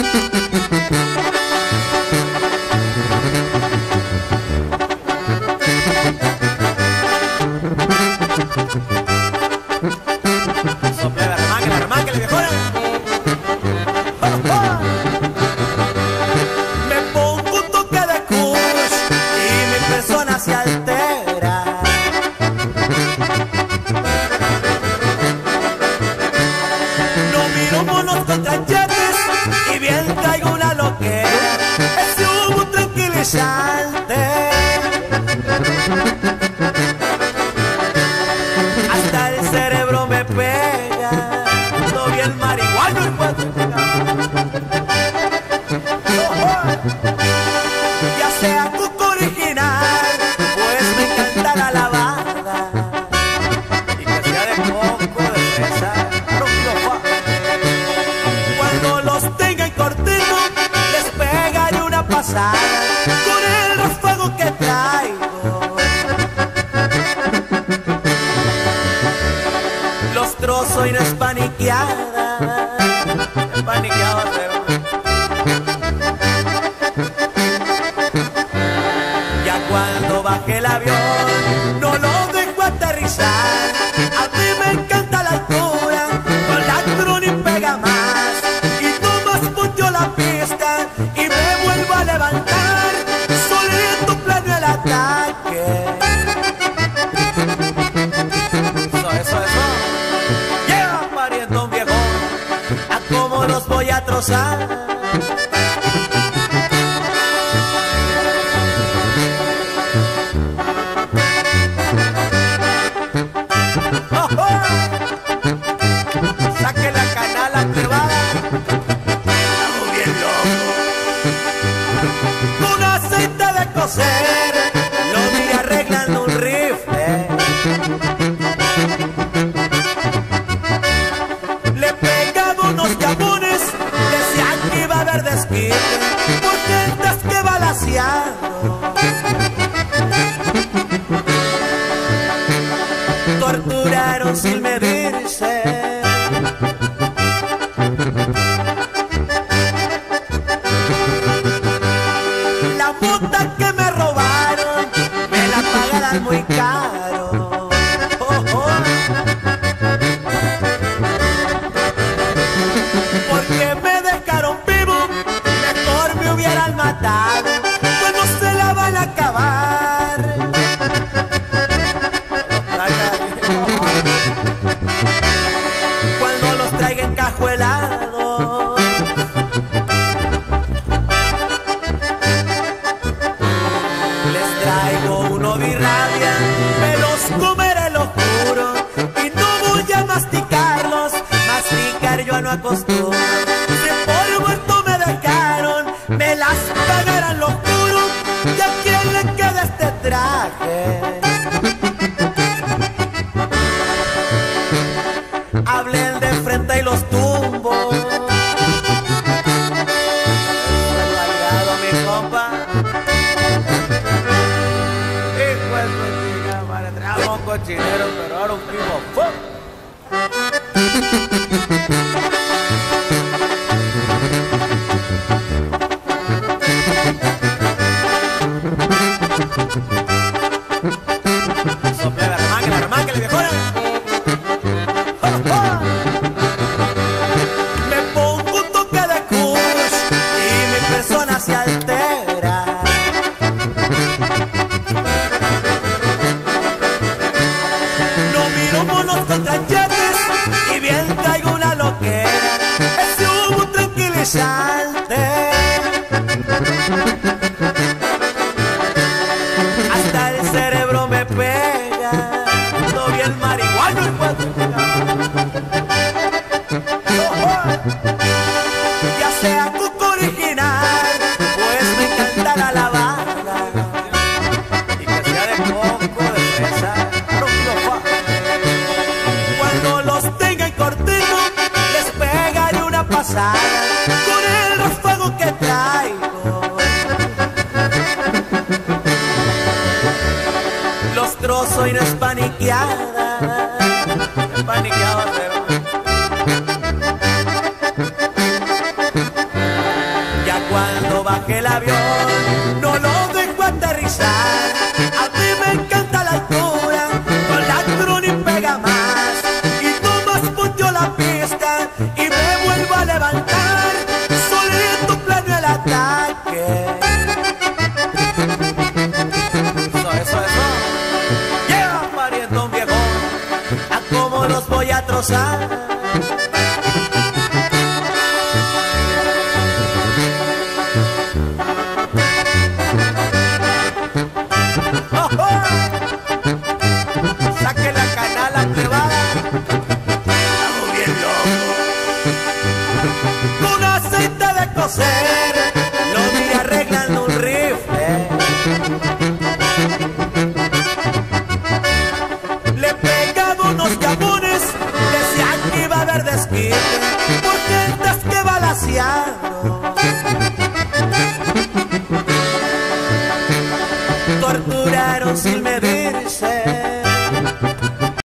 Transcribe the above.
Hasta el cerebro me pega, no bien marihuano y ya sea cuco original, pues me encanta la lavada y que sea de coco, de fresa, cuando los tenga en cortito les pegaré una pasada con el ráfago que traigo. Los trozo y no es paniqueada, es paniqueado pero ya cuando baje el avión no lo dejo aterrizar. A mí me encanta la altura, con la tronin pega más y nomás punteo la pista y me vuelvo a levantar. Solito planeo el ataque. ¿Cómo los voy a trozar? ¡Oh, oh! Saque la canala privada. Estamos bien locos. Con aceite de coser lo vi arreglando un rifle. Unos jamones decían que iba a haber desquite porque antes que balaseado torturaron sin medirse. La mota que me robaron me la pagarán muy caro. Porque me dejaron vivo, mejor me hubieran matado, pues no se la van a acabar. Cuando los traiga encajuelados, les traigo uno birrabia, me los comeré, lo juro, y no voy a masticarlos. Masticar yo no acostumbro. Si por muerto me dejaron, me las pagarán, lo juro. ¿Y a quién le queda este traje? Hablen de frente y los tumbo. Soy aliado, mi compa. Hijo de su chica, madre, trajo un cochinero, pero ahora un tipo. ¡Fum! Sople la remáquele, viejona. Me pongo un toque de kush y mi persona se altera. No miro monos contra yetes y bien traigo una loquera. Ese humo tranquilizante. Hasta el cerebro me pega, no bien marihuano y ya sea cuco original, pues me encanta la lavada y que sea de coco, de fresa, cuando los tenga en cortito les pegaré una pasada con el ráfago que traigo. Los trozo y no es paniqueada, es paniqueado pero bajé el avión, no lo dejo aterrizar. A mí me encanta la altura, con la cruz pega más. Y nomás punteo la pista y me vuelvo a levantar. Solito planeo el ataque. Eso. Lleva pariendo un viejo, a cómo los voy a trozar. Saque la canala privada, estamos bien locos. Con aceite de coser, lo vi arreglando un rifle. Le he pegado unos jamones, decían que iba a haber desquite, porque antes que balaseado. Torturaron sin medirse.